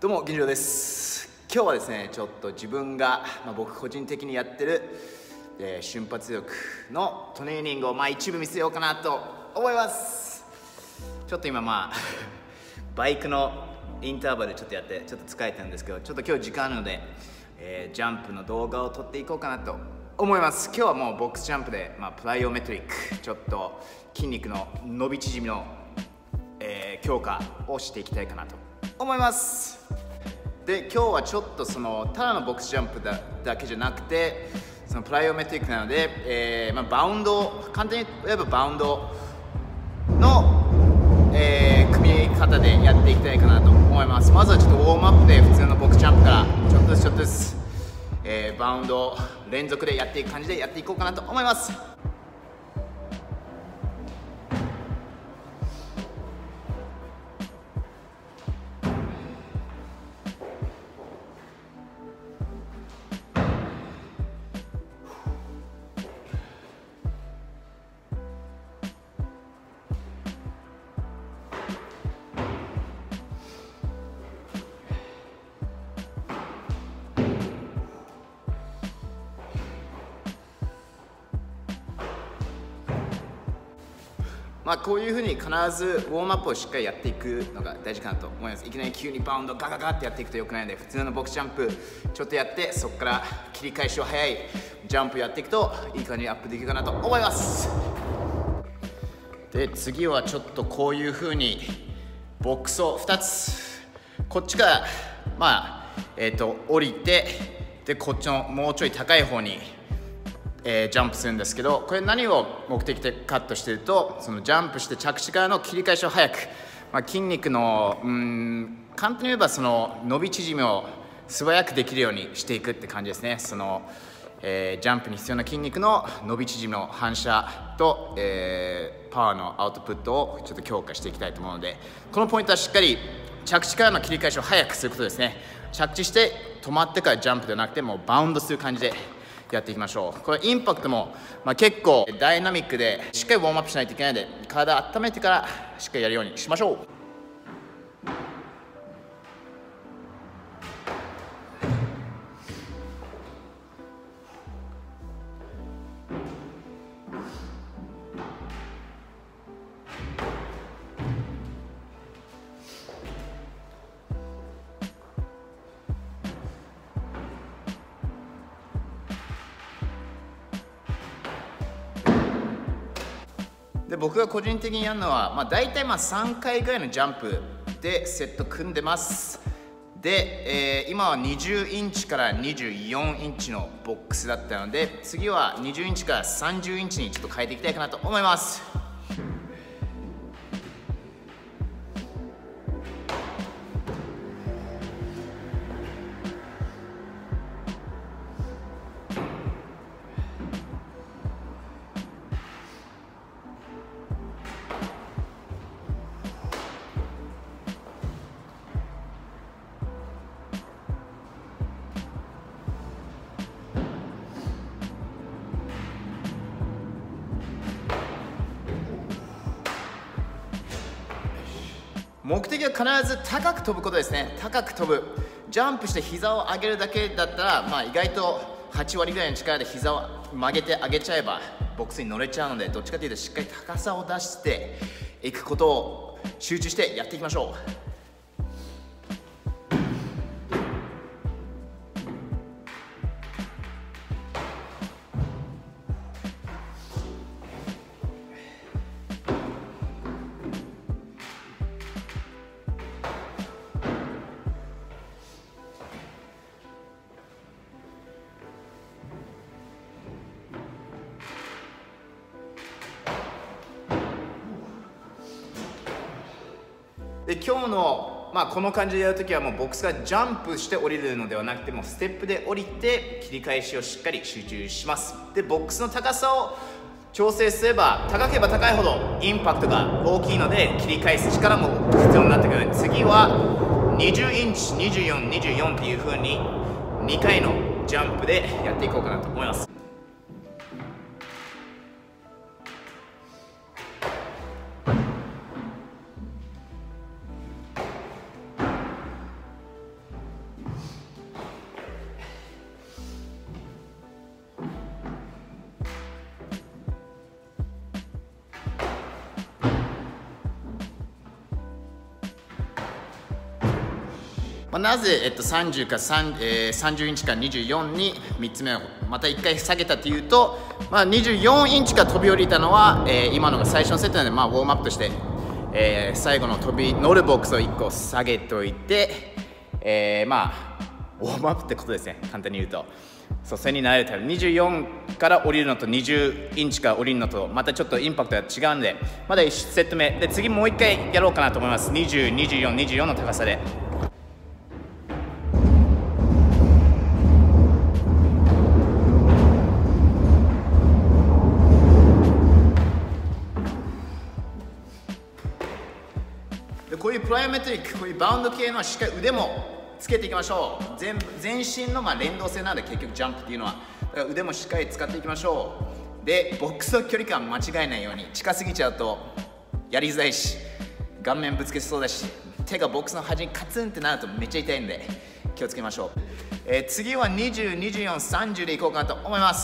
どうも銀城です。今日はですねちょっと自分が、僕個人的にやってる、瞬発力のトレーニングを一部見せようかなと思います。ちょっと今バイクのインターバルちょっとやってちょっと疲れてるんですけど、ちょっと今日時間あるので、ジャンプの動画を撮っていこうかなと思います。今日はもうボックスジャンプで、プライオメトリック、ちょっと筋肉の伸び縮みの、強化をしていきたいかなと思います。で今日はちょっとただのボックスジャンプだけじゃなくて、そのプライオメトリックなので、バウンド、簡単に言えばバウンドの、組み方でやっていきたいかなと思います。まずはちょっとウォームアップで普通のボックスジャンプからちょっとずつ、バウンドを連続でやっていく感じでやっていこうかなと思います。こういうふうに必ずウォームアップをしっかりやっていくのが大事かなと思います。いきなり急にバウンドガガガってやっていくと良くないので、普通のボックスジャンプちょっとやって、そこから切り返しを早いジャンプやっていくといい感じにアップできるかなと思います。で次はちょっとこういうふうにボックスを2つ、こっちから降りて、でこっちのもうちょい高い方にジャンプするんですけど、これ何を目的でカットしてると、そのジャンプして着地からの切り返しを早く、筋肉の簡単に言えばその伸び縮みを素早くできるようにしていくって感じですね。ジャンプに必要な筋肉の伸び縮みの反射と、パワーのアウトプットをちょっと強化していきたいと思うので、このポイントはしっかり着地からの切り返しを早くすることですね。着地して止まってからジャンプではなくて、もうバウンドする感じでやっていきましょう。これインパクトも、結構ダイナミックでしっかりウォームアップしないといけないので、体温めてからしっかりやるようにしましょう。で僕が個人的にやるのは、大体3回ぐらいのジャンプでセット組んでます。で、今は20インチから24インチのボックスだったので、次は20インチから30インチにちょっと変えていきたいかなと思います。目的は必ず高く飛ぶことですね。高く飛ぶ。ジャンプして膝を上げるだけだったら、意外と8割ぐらいの力で膝を曲げて上げちゃえばボックスに乗れちゃうので、どっちかというとしっかり高さを出していくことを集中してやっていきましょう。で今日の、この感じでやるときはもうボックスがジャンプして降りるのではなくて、もうステップで降りて切り返しをしっかり集中します。でボックスの高さを調整すれば、高ければ高いほどインパクトが大きいので切り返す力も必要になってくるので、次は20インチ24、24っていう風に2回のジャンプでやっていこうかなと思います。 なぜ、30か30インチか24に3つ目をまた1回下げたというと、24インチから飛び降りたのは、今のが最初のセットなので、ウォームアップとして、最後の飛び乗るボックスを1個下げといて、ウォームアップってことですね、簡単に言うと。それに慣れたら24から降りるのと20インチから降りるのとまたちょっとインパクトが違うんで、まだ1セット目で次もう1回やろうかなと思います。20、24、24の高さで。こういうプライオメトリック、こういうバウンド系のはしっかり腕もつけていきましょう。全身の連動性なんで、結局ジャンプっていうのはだから腕もしっかり使っていきましょう。でボックスの距離感間違えないように、近すぎちゃうとやりづらいし顔面ぶつけそうだし、手がボックスの端にカツンってなるとめっちゃ痛いんで気をつけましょう。次は20、24、30でいこうかなと思います。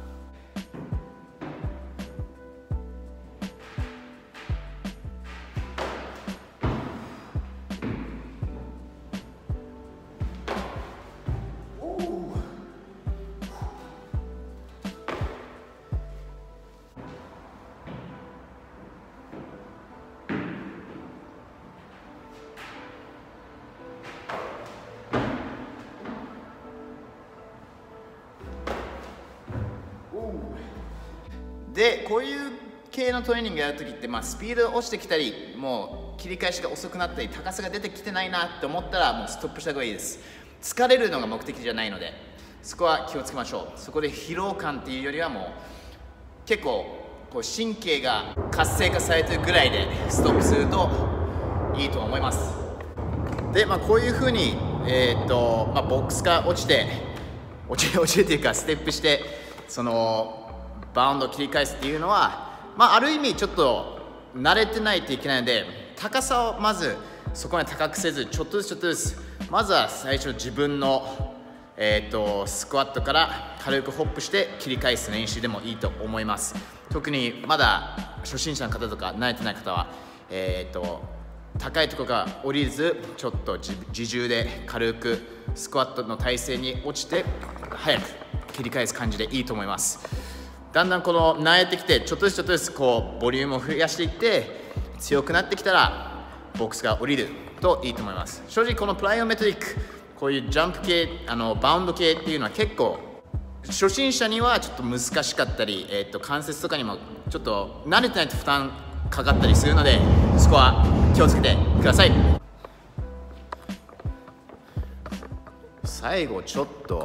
でこういう系のトレーニングやるときって、スピード落ちてきたり、もう切り返しが遅くなったり、高さが出てきてないなって思ったらもうストップした方がいいです。疲れるのが目的じゃないので、そこは気をつけましょう。そこで疲労感っていうよりはもう結構こう神経が活性化されてるぐらいでストップするといいと思います。で、こういうふうに、ボックスが落ちてというかステップして、そのバウンドを切り返すっていうのは、ある意味ちょっと慣れてないといけないので、高さをまずそこまで高くせず、ちょっとずつまずは最初自分の、スクワットから軽くホップして切り返す練習でもいいと思います。特にまだ初心者の方とか慣れてない方は、高いところから降りず、ちょっと自重で軽くスクワットの体勢に落ちて早く切り返す感じでいいと思います。だんだんこの慣れてきて、ちょっとずつこうボリュームを増やしていって強くなってきたらボックスが降りるといいと思います。正直このプライオメトリック、こういうジャンプ系、バウンド系っていうのは結構初心者にはちょっと難しかったり、関節とかにもちょっと慣れてないと負担かかったりするので、そこは気をつけてください。最後ちょっと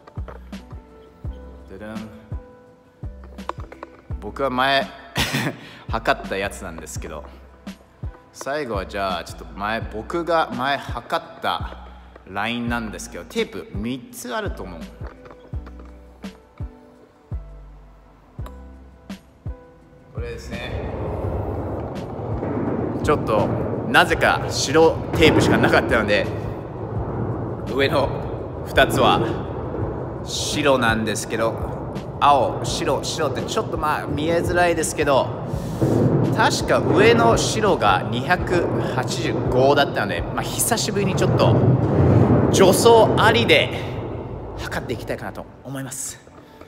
僕は前測ったやつなんですけど、最後はじゃあちょっと僕が前測ったラインなんですけど、テープ3つあると思う。これですね。ちょっとなぜか白テープしかなかったので、上の2つは白なんですけど、青、白ってちょっと見えづらいですけど、確か上の白が285だったので、久しぶりにちょっと助走ありで測っていきたいかなと思います。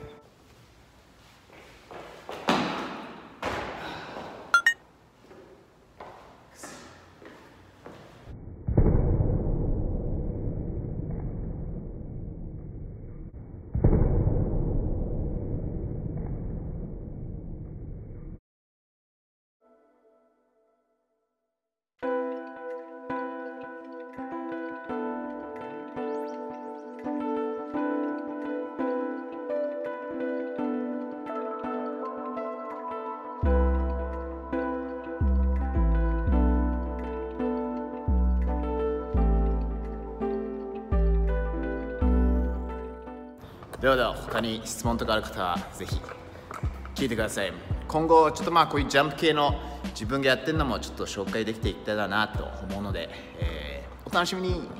では他に質問とかある方はぜひ聞いてください。今後ちょっとこういうジャンプ系の自分がやってるのもちょっと紹介できていったらなと思うので、お楽しみに。